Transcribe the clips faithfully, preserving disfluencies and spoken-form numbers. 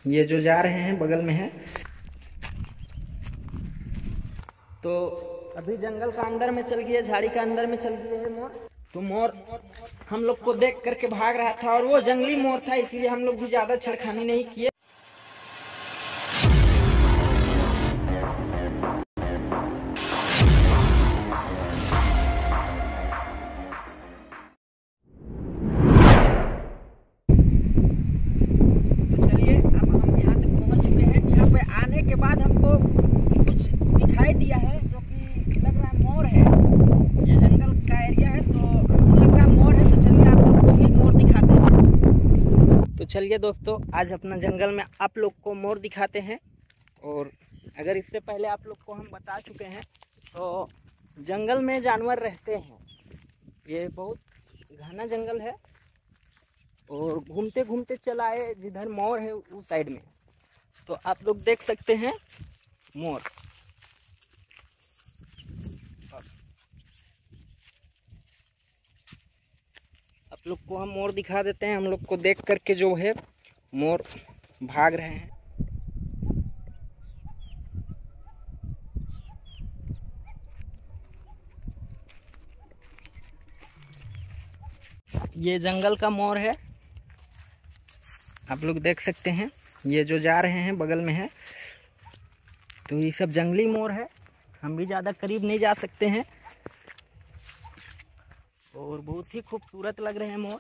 ये जो जा रहे हैं बगल में है। तो अभी जंगल का अंदर में चल गया, झाड़ी का अंदर में चल गया है मोर। तो मोर हम लोग को देख करके भाग रहा था और वो जंगली मोर था, इसलिए हम लोग भी ज्यादा छेड़खानी नहीं किए। तो चलिए अब हम यहाँ तक पहुँच चुके हैं। यहाँ पे आने के बाद हमको कुछ दिखाई दिया है जो कि लग रहा है मोर है। ये जंगल का एरिया है तो लग रहा है मोर है। तो चलिए आप लोग को भी मोर दिखाते हैं। तो चलिए दोस्तों, आज अपना जंगल में आप लोग को मोर दिखाते हैं। और अगर इससे पहले आप लोग को हम बता चुके हैं तो जंगल में जानवर रहते हैं। ये बहुत घना जंगल है और घूमते घूमते चला आए जिधर मोर है उस साइड में। तो आप लोग देख सकते हैं मोर। आप लोग को हम मोर दिखा देते हैं। हम लोग को देख करके जो है मोर भाग रहे हैं। ये जंगल का मोर है, आप लोग देख सकते हैं। ये जो जा रहे हैं बगल में है। तो ये सब जंगली मोर है, हम भी ज़्यादा करीब नहीं जा सकते हैं। और बहुत ही खूबसूरत लग रहे हैं मोर।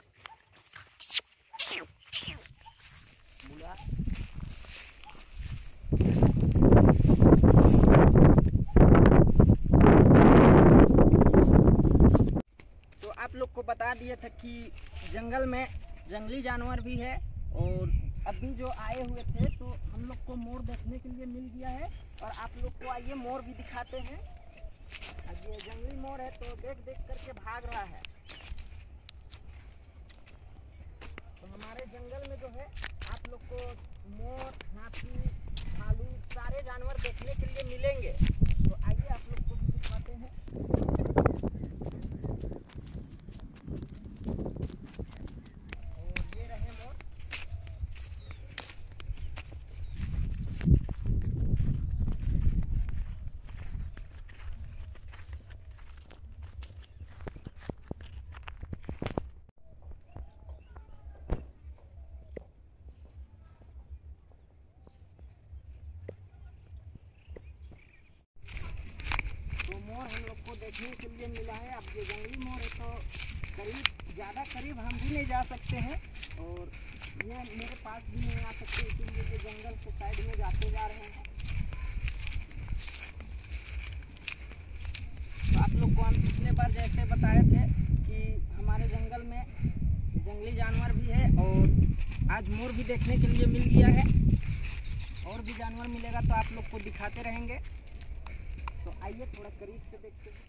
तो आप लोग को बता दिया था कि जंगल में जंगली जानवर भी है। और अभी जो आए हुए थे तो हम लोग को मोर देखने के लिए मिल गया है। और आप लोग को आइए मोर भी दिखाते हैं। अब ये जंगली मोर है तो देख देख करके भाग रहा है। तो हमारे जंगल में जो है आप लोग को मोर, हाथी, भालू सारे जानवर देखने के लिए मिलेंगे। तो आइए आप लोग को भी दिखाते हैं। और ये रहे मोर। तो मोर हम लोग को देखने के लिए मिला है। अब ये जंगली मोर है तो करीब ज़्यादा करीब हम भी नहीं जा सकते हैं और ये मेरे पास भी नहीं आ सकते, इसीलिए ये जंगल के साइड में जाते जा रहे हैं। तो आप लोग को हम पिछले बार जैसे बताए थे कि हमारे जंगल में जंगली जानवर भी है और आज मोर भी देखने के लिए मिल गया है। और भी जानवर मिलेगा तो आप लोग को दिखाते रहेंगे। तो आइए थोड़ा करीब से देखते हैं।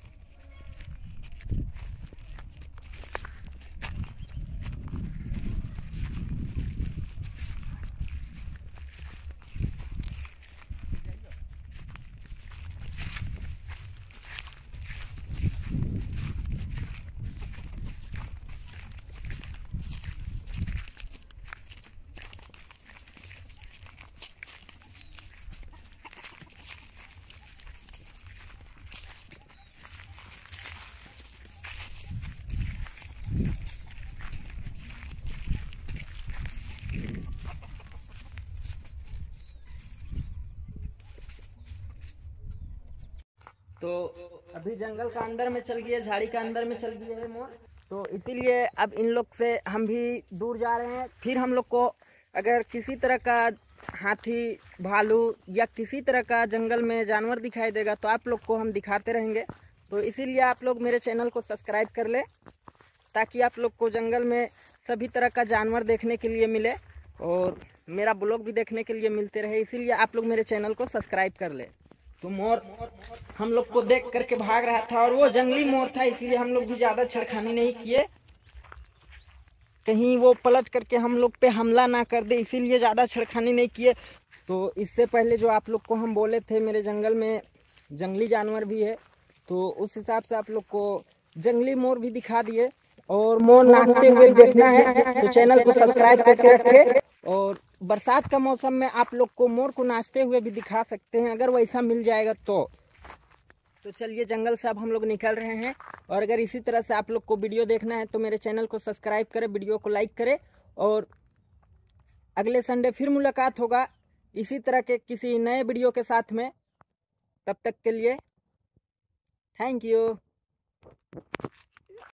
तो अभी जंगल का अंदर में चल गया, झाड़ी का अंदर में चल गया है मोर। तो इसीलिए अब इन लोग से हम भी दूर जा रहे हैं। फिर हम लोग को अगर किसी तरह का हाथी, भालू या किसी तरह का जंगल में जानवर दिखाई देगा तो आप लोग को हम दिखाते रहेंगे। तो इसीलिए आप लोग मेरे चैनल को सब्सक्राइब कर ले ताकि आप लोग को जंगल में सभी तरह का जानवर देखने के लिए मिले और मेरा ब्लॉग भी देखने के लिए मिलते रहे। इसीलिए आप लोग मेरे चैनल को सब्सक्राइब कर ले। तो मोर हम लोग को देख करके भाग रहा था और वो जंगली मोर था, इसलिए हम लोग भी ज़्यादा छेड़खानी नहीं किए, कहीं वो पलट करके हम लोग पे हमला ना कर दे, इसीलिए ज़्यादा छेड़खानी नहीं किए। तो इससे पहले जो आप लोग को हम बोले थे मेरे जंगल में जंगली जानवर भी है, तो उस हिसाब से आप लोग को जंगली मोर भी दिखा दिए। और मोर नाचते हुए देखना है तो चैनल को सब्सक्राइब करके रखे और बरसात का मौसम में आप लोग को मोर को नाचते हुए भी दिखा सकते हैं, अगर वैसा मिल जाएगा तो तो चलिए जंगल से अब हम लोग निकल रहे हैं। और अगर इसी तरह से आप लोग को वीडियो देखना है तो मेरे चैनल को सब्सक्राइब करें, वीडियो को लाइक करें। और अगले संडे फिर मुलाकात होगा इसी तरह के किसी नए वीडियो के साथ में। तब तक के लिए थैंक यू।